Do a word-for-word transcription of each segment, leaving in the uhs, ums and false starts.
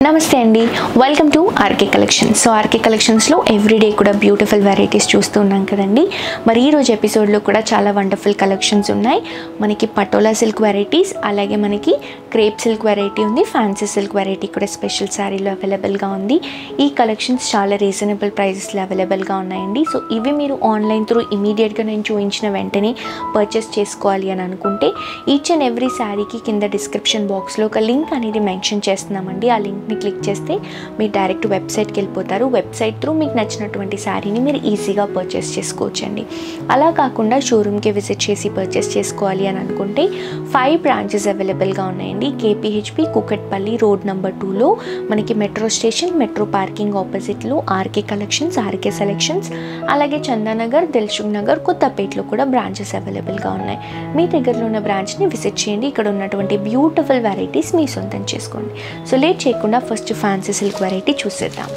నమస్తే అండి, welcome to RK collections. So RK కలెక్షన్స్లో ఎవ్రీడే కూడా బ్యూటిఫుల్ వెరైటీస్ చూస్తూ ఉన్నాం కదండి. మరి ఈరోజు ఎపిసోడ్లో కూడా చాలా వండర్ఫుల్ కలెక్షన్స్ ఉన్నాయి. మనకి పటోలా సిల్క్ వెరైటీస్, అలాగే మనకి క్రేప్ సిల్క్ వెరైటీ ఉంది, ఫ్యాన్సీ సిల్క్ వెరైటీ కూడా స్పెషల్ శారీలో అవైలబుల్గా ఉంది. ఈ కలెక్షన్స్ చాలా రీజనబుల్ ప్రైజెస్లో అవైలబుల్గా ఉన్నాయండి. సో ఇవి మీరు ఆన్లైన్ త్రూ ఇమీడియట్గా నేను చూపించిన వెంటనే పర్చేస్ చేసుకోవాలి అని అనుకుంటే ఈచ్ అండ్ ఎవ్రీ శారీకి కింద డిస్క్రిప్షన్ బాక్స్లో ఒక లింక్ అనేది మెన్షన్ చేస్తున్నామండి. ఆ లింక్ ని క్లిక్ చేస్తే మీరు డైరెక్ట్ వెబ్సైట్కి వెళ్ళిపోతారు. వెబ్సైట్ త్రూ మీకు నచ్చినటువంటి శారీని మీరు ఈజీగా పర్చేస్ చేసుకోవచ్చండి. అలా కాకుండా షోరూమ్కి విజిట్ చేసి పర్చేస్ చేసుకోవాలి అని అనుకుంటే ఫైవ్ బ్రాంచెస్ అవైలబుల్గా ఉన్నాయండి. కేపీహెచ్పి కూకట్పల్లి రోడ్ నెంబర్ టూలో మనకి మెట్రో స్టేషన్, మెట్రో పార్కింగ్ ఆపోజిట్లో ఆర్కే కలెక్షన్స్, ఆర్కే సెలెక్షన్స్, అలాగే చందానగర్, దిల్సుఖ్ నగర్, కొత్తపేటలో కూడా బ్రాంచెస్ అవైలబుల్గా ఉన్నాయి. మీ దగ్గరలో ఉన్న బ్రాంచ్ని విజిట్ చేయండి. ఇక్కడ ఉన్నటువంటి బ్యూటిఫుల్ వెరైటీస్ మీ సొంతం చేసుకోండి. సో లేట్ చేయకుండా ఫస్ట్ ఫ్యాన్సీ సిల్క్ వెరైటీ చూసేద్దాం.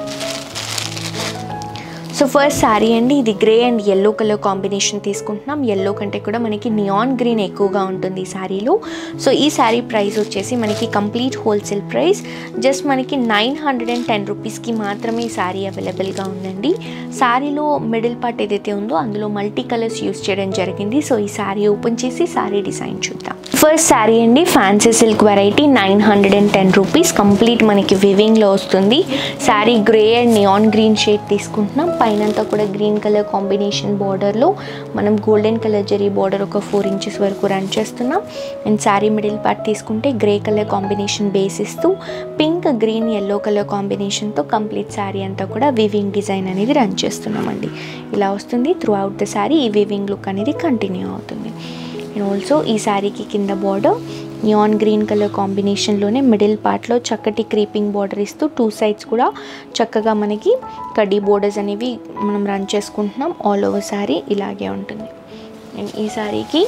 సో ఫస్ట్ శారీ అండి, ఇది grey and yellow colour combination తీసుకుంటున్నాం. ఎల్లో కంటే కూడా మనకి నియాన్ గ్రీన్ ఎక్కువగా ఉంటుంది ఈ శారీలో. సో ఈ శారీ ప్రైస్ వచ్చేసి మనకి కంప్లీట్ హోల్సేల్ ప్రైస్ జస్ట్ మనకి నైన్ హండ్రెడ్ అండ్ టెన్ రూపీస్కి మాత్రమే ఈ శారీ అవైలబుల్గా ఉందండి. శారీలో మిడిల్ పార్ట్ ఏదైతే ఉందో అందులో మల్టీ కలర్స్ యూస్ చేయడం జరిగింది. సో ఈ శారీ ఓపెన్ చేసి శారీ డిజైన్ చూద్దాం. ఫస్ట్ శారీ అండి, fancy silk variety, nine hundred and ten rupees complete మనకి వివింగ్లో వస్తుంది. Sari grey and neon green shade తీసుకుంటున్నాం. పైనంతా కూడా గ్రీన్ కలర్ కాంబినేషన్ బార్డర్లో మనం గోల్డెన్ కలర్ జరీ బార్డర్ ఒక ఫోర్ ఇంచెస్ వరకు రన్ చేస్తున్నాం. అండ్ శారీ మిడిల్ పార్ట్ తీసుకుంటే గ్రే కలర్ కాంబినేషన్ బేస్ ఇస్తూ పింక్, గ్రీన్, ఎల్లో కలర్ కాంబినేషన్తో కంప్లీట్ శారీ అంతా కూడా వివింగ్ డిజైన్ అనేది రన్ చేస్తున్నామండి. ఇలా వస్తుంది త్రూ అవుట్ ద శారీ. ఈ వివింగ్ లుక్ అనేది కంటిన్యూ అవుతుంది. అండ్ ఆల్సో ఈ శారీకి కింద బార్డర్ నియాన్ గ్రీన్ కలర్ కాంబినేషన్లోనే మిడిల్ పార్ట్లో చక్కటి క్రీపింగ్ బార్డర్ ఇస్తూ టూ సైడ్స్ కూడా చక్కగా మనకి కడ్డీ బోర్డర్స్ అనేవి మనం రన్ చేసుకుంటున్నాం. ఆల్ ఓవర్ శారీ ఇలాగే ఉంటుంది. అండ్ ఈ శారీకి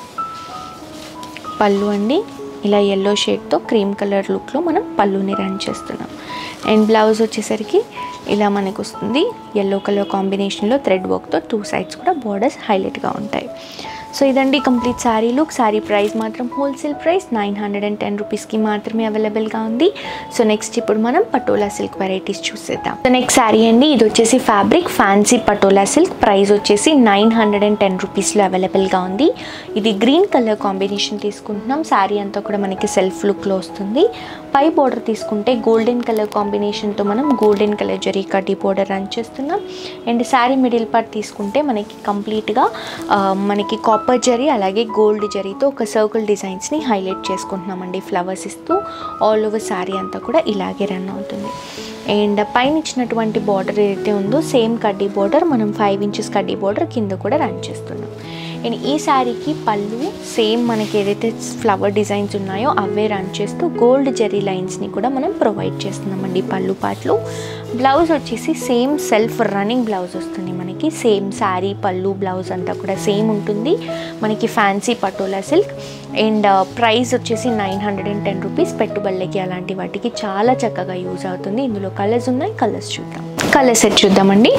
పళ్ళు అండి, ఇలా ఎల్లో షేడ్తో క్రీమ్ కలర్ లుక్లో మనం పళ్ళుని రన్ చేస్తున్నాం. అండ్ బ్లౌజ్ వచ్చేసరికి ఇలా మనకు వస్తుంది ఎల్లో కలర్ కాంబినేషన్లో థ్రెడ్ వర్క్తో టూ సైడ్స్ కూడా బార్డర్స్ హైలైట్గా ఉంటాయి. సో ఇదండి complete sari look. Sari price మాత్రం wholesale price nine hundred and ten రూపీస్కి మాత్రమే అవైలబుల్గా ఉంది. సో నెక్స్ట్ ఇప్పుడు మనం పటోలా సిల్క్ వెరైటీస్ చూసేద్దాం. సో నెక్స్ట్ శారీ అండి, ఇది వచ్చేసి fabric fancy patola silk. Price వచ్చేసి నైన్ హండ్రెడ్ అండ్ టెన్ రూపీస్లో అవైలబుల్గా ఉంది. ఇది గ్రీన్ కలర్ కాంబినేషన్ తీసుకుంటున్నాం. శారీ అంతా కూడా మనకి సెల్ఫ్ లుక్లో వస్తుంది. పై బోర్డర్ తీసుకుంటే గోల్డెన్ కలర్ కాంబినేషన్తో మనం గోల్డెన్ కలర్ జరీ కడ్డీ బోర్డర్ రన్ చేస్తున్నాం. అండ్ శారీ మిడిల్ పార్ట్ తీసుకుంటే మనకి కంప్లీట్గా మనకి కాపర్ జరీ అలాగే గోల్డ్ జరీతో ఒక సర్కిల్ డిజైన్స్ని హైలైట్ చేసుకుంటున్నామండి. ఫ్లవర్స్ ఇస్తూ ఆల్ ఓవర్ శారీ అంతా కూడా ఇలాగే రన్ అవుతుంది. అండ్ పైన ఇచ్చినటువంటి బార్డర్ ఏదైతే ఉందో సేమ్ కడ్డీ బార్డర్ మనం ఫైవ్ ఇంచెస్ కడ్డీ బార్డర్ కింద కూడా రన్ చేస్తున్నాం. అండ్ ఈ శారీకి పళ్ళు సేమ్ మనకి ఏదైతే ఫ్లవర్ డిజైన్స్ ఉన్నాయో అవే రన్ చేస్తూ గోల్డ్ జెరీ లైన్స్ని కూడా మనం ప్రొవైడ్ చేస్తున్నామండి పళ్ళు పాటలు. బ్లౌజ్ వచ్చేసి సేమ్ సెల్ఫ్ రన్నింగ్ బ్లౌజ్ వస్తుంది మనకి. సేమ్ శారీ పళ్ళు బ్లౌజ్ అంతా కూడా సేమ్ ఉంటుంది మనకి fancy patola silk. And price వచ్చేసి nine hundred and ten rupees. పెట్టుబడులకి అలాంటి వాటికి చాలా చక్కగా యూజ్ అవుతుంది. ఇందులో కలర్స్ ఉన్నాయి, కలర్స్ చూద్దాం. కలర్ సెట్ చూద్దామండి.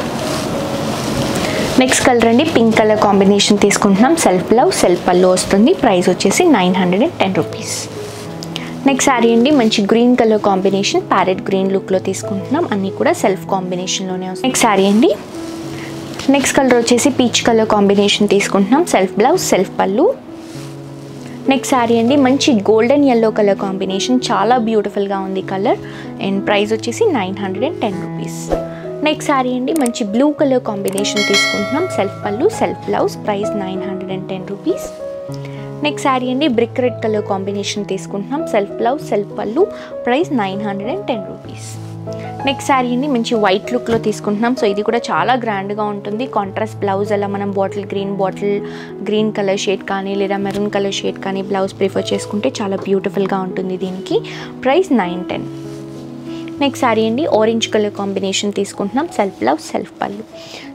నెక్స్ట్ కలర్ అండి, పింక్ కలర్ కాంబినేషన్ తీసుకుంటున్నాం. సెల్ఫ్ బ్లౌజ్, సెల్ఫ్ పళ్ళు వస్తుంది. ప్రైస్ వచ్చేసి nine hundred and ten rupees. Next sari అండి, మంచి green colour combination parrot green లుక్లో తీసుకుంటున్నాం. అన్నీ కూడా సెల్ఫ్ కాంబినేషన్లోనే వస్తాయి. నెక్స్ట్ శారీ అండి, నెక్స్ట్ కలర్ వచ్చేసి పీచ్ కలర్ కాంబినేషన్ తీసుకుంటున్నాం. Self blouse, self pallu. Next sari అండి, మంచి గోల్డెన్ ఎల్లో కలర్ కాంబినేషన్, చాలా బ్యూటిఫుల్గా ఉంది కలర్. అండ్ ప్రైస్ వచ్చేసి nine hundred and ten rupees. Next sari అండి, మంచి బ్లూ కలర్ కాంబినేషన్ తీసుకుంటున్నాం. Self pallu, self blouse, price nine hundred and ten rupees. Next sari అండి, బ్రిక్ రెడ్ కలర్ కాంబినేషన్ తీసుకుంటున్నాం. Self blouse, self pallu, price nine hundred and ten rupees. Next sari అండి, మంచి white లుక్లో తీసుకుంటున్నాం. So ఇది కూడా చాలా గ్రాండ్గా ఉంటుంది. కాంట్రాస్ట్ బ్లౌజ్ అలా మనం bottle green bottle green colour shade కానీ లేదా మెరూన్ కలర్ షేడ్ కానీ బ్లౌజ్ ప్రిఫర్ చేసుకుంటే చాలా బ్యూటిఫుల్గా ఉంటుంది దీనికి. Price nine ten. Next sari అండి, ఆరెంజ్ కలర్ కాంబినేషన్ తీసుకుంటున్నాం. Self blouse, self pallu.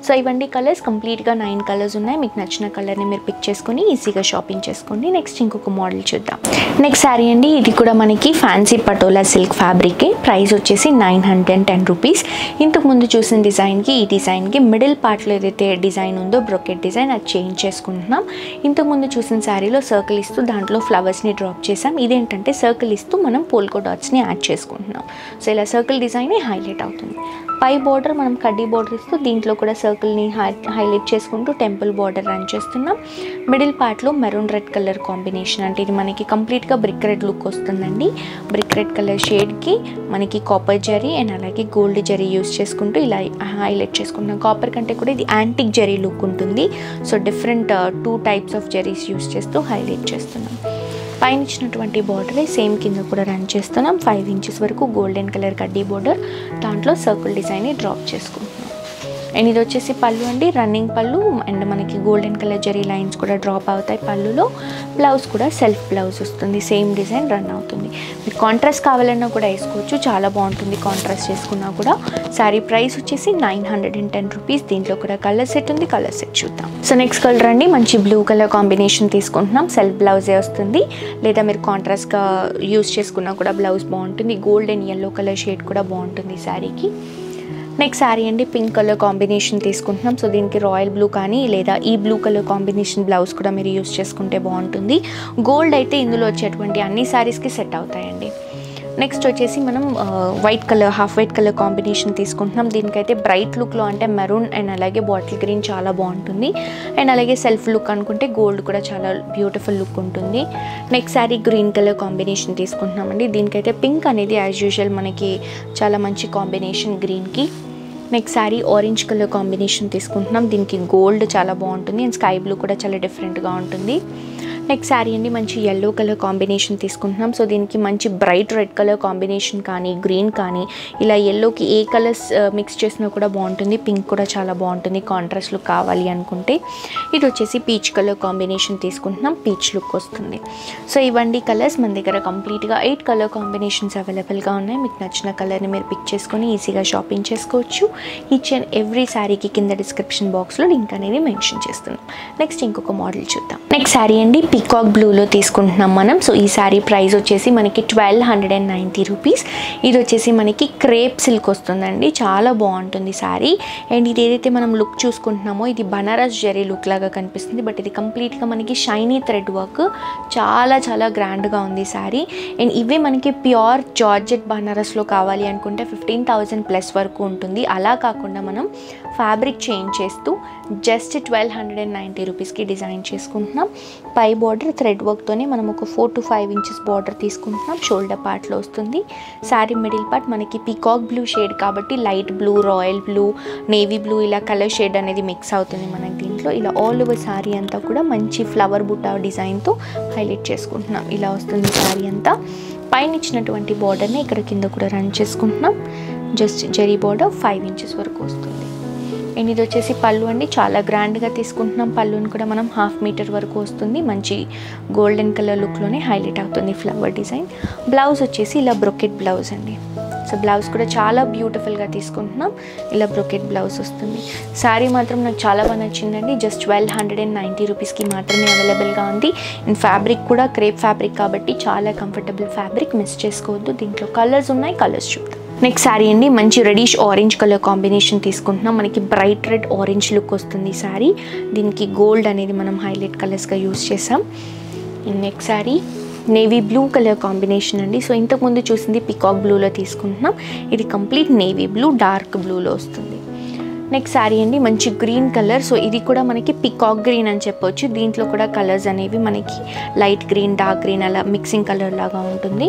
So ఇవన్నీ కలర్స్ కంప్లీట్గా నైన్ కలర్స్ ఉన్నాయి. మీకు నచ్చిన కలర్ని మీరు పిక్ చేసుకొని ఈజీగా షాపింగ్ చేసుకోండి. నెక్స్ట్ ఇంకొక మోడల్ చూద్దాం. నెక్స్ట్ శారీ అండి, ఇది కూడా మనకి ఫ్యాన్సీ పటోలా సిల్క్ ఫ్యాబ్రికే. ప్రైస్ వచ్చేసి nine hundred and ten rupees. ఇంతకు ముందు చూసిన డిజైన్కి ఈ డిజైన్కి మిడిల్ పార్ట్లో ఏదైతే డిజైన్ ఉందో బ్రొకెట్ డిజైన్ అది చేంజ్ చేసుకుంటున్నాం. ఇంతకుముందు చూసిన శారీలో సర్కిల్ ఇస్తూ దాంట్లో ఫ్లవర్స్ని డ్రాప్ చేసాం. ఇదేంటంటే సర్కిల్ ఇస్తూ మనం పోల్కో డాట్స్ని యాడ్ చేసుకుంటున్నాం. సో ఇలా సర్కిల్ డిజైన్ హైలైట్ అవుతుంది. పై బార్డర్ మనం కడ్డీ బార్డర్ ఇస్తూ దీంట్లో కూడా సర్కిల్ని హై హైలైట్ చేసుకుంటూ టెంపుల్ బార్డర్ రన్ చేస్తున్నాం. మిడిల్ పార్ట్లో మెరూన్ రెడ్ కలర్ కాంబినేషన్, అంటే ఇది మనకి కంప్లీట్గా బ్రిక్ రెడ్ లుక్ వస్తుందండి. బ్రిక్ రెడ్ కలర్ షేడ్కి మనకి కాపర్ జరీ అండ్ అలాగే గోల్డ్ జరీ యూస్ చేసుకుంటూ ఇలా హైలైట్ చేసుకుంటున్నాం. కాపర్ కంటే కూడా ఇది యాంటిక్ జరీ లుక్ ఉంటుంది. So different two types of zaris use చేస్తూ హైలైట్ చేస్తున్నాం. పైన ఇచ్చినటువంటి బార్డరే సేమ్ కింద కూడా రన్ చేస్తున్నాం. ఫైవ్ ఇంచెస్ వరకు గోల్డెన్ కలర్ కడ్డీ బార్డర్, దాంట్లో సర్కిల్ డిజైన్ని డ్రాప్ చేసుకుంటున్నాం. అండ్ ఇది వచ్చేసి పళ్ళు అండి, రన్నింగ్ పళ్ళు అండ్ మనకి గోల్డెన్ కలర్ జరీ లైన్స్ కూడా డ్రాప్ అవుతాయి పళ్ళులో. బ్లౌజ్ కూడా సెల్ఫ్ బ్లౌజ్ వస్తుంది, సేమ్ డిజైన్ రన్ అవుతుంది. మీరు కాంట్రాస్ట్ కావాలన్నా కూడా వేసుకోవచ్చు, చాలా బాగుంటుంది కాంట్రాస్ట్ చేసుకున్నా కూడా. శారీ ప్రైస్ వచ్చేసి nine hundred and ten rupees. దీంట్లో కూడా కలర్ సెట్ ఉంది, కలర్ సెట్ చూద్దాం. సో నెక్స్ట్ కలర్ అండి, మంచి బ్లూ కలర్ కాంబినేషన్ తీసుకుంటున్నాం. సెల్ఫ్ బ్లౌజే వస్తుంది, లేదా మీరు కాంట్రాస్ట్గా యూస్ చేసుకున్నా కూడా బ్లౌజ్ బాగుంటుంది. Gold and yellow colour shade కూడా బాగుంటుంది శారీకి. నెక్స్ట్ శారీ అండి, పింక్ కలర్ కాంబినేషన్ తీసుకుంటున్నాం. సో దీనికి రాయల్ బ్లూ కానీ లేదా ఈ బ్లూ కలర్ కాంబినేషన్ బ్లౌజ్ కూడా మీరు యూస్ చేసుకుంటే బాగుంటుంది. గోల్డ్ అయితే ఇందులో వచ్చేటువంటి అన్ని శారీస్కి సెట్ అవుతాయండి. నెక్స్ట్ వచ్చేసి మనం white colour half white colour combination తీసుకుంటున్నాం. దీనికైతే బ్రైట్ లుక్లో అంటే మెరూన్ అండ్ అలాగే బాటిల్ గ్రీన్ చాలా బాగుంటుంది. అండ్ అలాగే సెల్ఫ్ లుక్ అనుకుంటే గోల్డ్ కూడా చాలా బ్యూటిఫుల్ లుక్ ఉంటుంది. Next sari green colour combination తీసుకుంటున్నామండి. దీనికైతే పింక్ అనేది యాజ్ యూజువల్ మనకి చాలా మంచి కాంబినేషన్ గ్రీన్కి. Next sari orange colour combination తీసుకుంటున్నాం. దీనికి గోల్డ్ చాలా బాగుంటుంది అండ్ స్కై బ్లూ కూడా చాలా డిఫరెంట్గా ఉంటుంది. నెక్స్ట్ శారీ అండి, మంచి ఎల్లో కలర్ కాంబినేషన్ తీసుకుంటున్నాం. సో దీనికి మంచి బ్రైట్ రెడ్ కలర్ కాంబినేషన్ కానీ గ్రీన్ కానీ ఇలా ఎల్లోకి ఏ కలర్స్ మిక్స్ చేసినా కూడా బాగుంటుంది. పింక్ కూడా చాలా బాగుంటుంది కాంట్రాస్ట్ లుక్ కావాలి అనుకుంటే. ఇది వచ్చేసి పీచ్ కలర్ కాంబినేషన్ తీసుకుంటున్నాం, పీచ్ లుక్ వస్తుంది. సో ఇవన్నీ కలర్స్ మన దగ్గర కంప్లీట్గా ఎయిట్ కలర్ కాంబినేషన్స్ అవైలబుల్గా ఉన్నాయి. మీకు నచ్చిన కలర్ని మీరు పిక్ చేసుకొని ఈజీగా షాపింగ్ చేసుకోవచ్చు. ఈచ్ అండ్ ఎవ్రీ శారీకి కింద డిస్క్రిప్షన్ బాక్స్లో లింక్ అనేది మెన్షన్ చేస్తున్నాం. నెక్స్ట్ ఇంకొక మోడల్ చూద్దాం. నెక్స్ట్ శారీ అండి, పీకాక్ బ్లూలో తీసుకుంటున్నాం మనం. సో ఈ శారీ ప్రైస్ వచ్చేసి మనకి twelve hundred and ninety rupees. ఇది వచ్చేసి మనకి క్రేప్ సిల్క్ వస్తుందండి, చాలా బాగుంటుంది శారీ. అండ్ ఇది ఏదైతే మనం లుక్ చూసుకుంటున్నామో ఇది బనారస్ జరీ లుక్ లాగా కనిపిస్తుంది, బట్ ఇది కంప్లీట్గా మనకి షైనీ థ్రెడ్ వర్క్, చాలా చాలా గ్రాండ్గా ఉంది శారీ. అండ్ ఇవే మనకి ప్యూర్ జార్జెట్ బనారస్లో కావాలి అనుకుంటే ఫిఫ్టీన్ థౌజండ్ ప్లస్ వరకు ఉంటుంది. అలా కాకుండా మనం ఫ్యాబ్రిక్ చేంజ్ చేస్తూ just twelve hundred and ninety రూపీస్కి డిజైన్ చేసుకుంటున్నాం. పై బార్డర్ థ్రెడ్ వర్క్తోనే మనం ఒక four to five inches border తీసుకుంటున్నాం. షోల్డర్ పార్ట్లో వస్తుంది. శారీ మిడిల్ పార్ట్ మనకి పీకాక్ బ్లూ షేడ్ కాబట్టి light blue, royal blue, navy blue ఇలా కలర్ షేడ్ అనేది మిక్స్ అవుతుంది మనకి దీంట్లో. ఇలా ఆల్ ఓవర్ శారీ అంతా కూడా మంచి ఫ్లవర్ బుట్ట డిజైన్తో హైలైట్ చేసుకుంటున్నాం. ఇలా వస్తుంది శారీ అంతా. పైన ఇచ్చినటువంటి బార్డర్ని ఇక్కడ కింద కూడా రన్ చేసుకుంటున్నాం. Just zari border five inches వరకు వస్తుంది. అండ్ ఇది వచ్చేసి పళ్ళు అండి, చాలా గ్రాండ్గా తీసుకుంటున్నాం. పళ్ళుని కూడా మనం హాఫ్ మీటర్ వరకు వస్తుంది. మంచి గోల్డెన్ కలర్ లుక్లోనే హైలైట్ అవుతుంది ఫ్లవర్ డిజైన్. బ్లౌజ్ వచ్చేసి ఇలా బ్రొకెట్ బ్లౌజ్ అండి. సో బ్లౌజ్ కూడా చాలా బ్యూటిఫుల్గా తీసుకుంటున్నాం. ఇలా బ్రొకెట్ బ్లౌజ్ వస్తుంది. శారీ మాత్రం నాకు చాలా బాగా నచ్చిందండి. Just twelve hundred and ninety రూపీస్కి మాత్రమే అవైలబుల్గా ఉంది. అండ్ ఫ్యాబ్రిక్ కూడా క్రేప్ ఫ్యాబ్రిక్ కాబట్టి చాలా కంఫర్టబుల్ ఫ్యాబ్రిక్, మిస్ చేసుకోవద్దు. దీంట్లో కలర్స్ ఉన్నాయి, కలర్స్ చూద్దాం. నెక్స్ట్ శారీ అండి, మంచి రెడిష్ ఆరెంజ్ కలర్ కాంబినేషన్ తీసుకుంటున్నాం. మనకి బ్రైట్ రెడ్ ఆరెంజ్ లుక్ వస్తుంది శారీ. దీనికి గోల్డ్ అనేది మనం హైలైట్ కలర్స్గా యూస్ చేసాం. Next sari navy blue colour combination అండి. సో ఇంతకుముందు చూసింది పికాక్ బ్లూలో తీసుకుంటున్నాం. ఇది కంప్లీట్ నేవీ బ్లూ డార్క్ బ్లూలో వస్తుంది. నెక్స్ట్ శారీ అండి, మంచి గ్రీన్ కలర్. సో ఇది కూడా మనకి పికాక్ గ్రీన్ అని చెప్పొచ్చు. దీంట్లో కూడా కలర్స్ అనేవి మనకి లైట్ గ్రీన్, డార్క్ గ్రీన్ అలా మిక్సింగ్ కలర్ లాగా ఉంటుంది.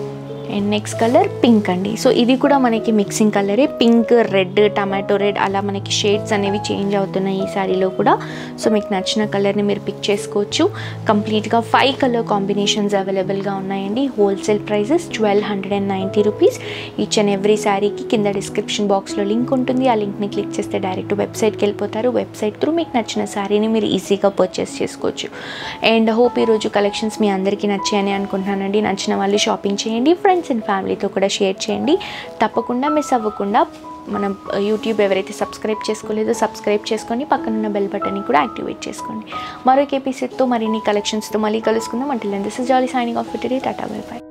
అండ్ నెక్స్ట్ కలర్ పింక్ అండి. సో ఇది కూడా మనకి మిక్సింగ్ కలరే, పింక్, రెడ్, టమాటో రెడ్ అలా మనకి షేడ్స్ అనేవి చేంజ్ అవుతున్నాయి ఈ శారీలో కూడా. సో మీకు నచ్చిన కలర్ని మీరు పిక్ చేసుకోవచ్చు. కంప్లీట్గా ఫైవ్ కలర్ కాంబినేషన్స్ అవైలబుల్గా ఉన్నాయండి. Wholesale prices twelve hundred and ninety rupees. Each and every శారీకి కింద డిస్క్రిప్షన్ బాక్స్లో లింక్ ఉంటుంది. ఆ లింక్ని క్లిక్ చేస్తే డైరెక్ట్ వెబ్సైట్కి వెళ్ళిపోతారు. వెబ్సైట్ త్రూ మీకు నచ్చిన శారీని మీరు ఈజీగా పర్చేస్ చేసుకోవచ్చు. అండ్ హోప్ ఈరోజు కలెక్షన్స్ మీ అందరికీ నచ్చాయని అనుకుంటున్నానండి. నచ్చిన వాళ్ళు షాపింగ్ చేయండి. ఫ్రెండ్స్ ఫ్రెండ్స్ అండ్ ఫ్యామిలీతో కూడా షేర్ చేయండి. తప్పకుండా మిస్ అవ్వకుండా మనం యూట్యూబ్ ఎవరైతే సబ్స్క్రైబ్ చేసుకోలేదో సబ్స్క్రైబ్ చేసుకొని పక్కనున్న బెల్ బటన్ని కూడా యాక్టివేట్ చేసుకోండి. మరొక ఎపిసోడ్తో మరిన్ని కలెక్షన్స్తో మళ్ళీ కలుసుకుందాం. Until then this is Jolly signing off today. Tata bye by.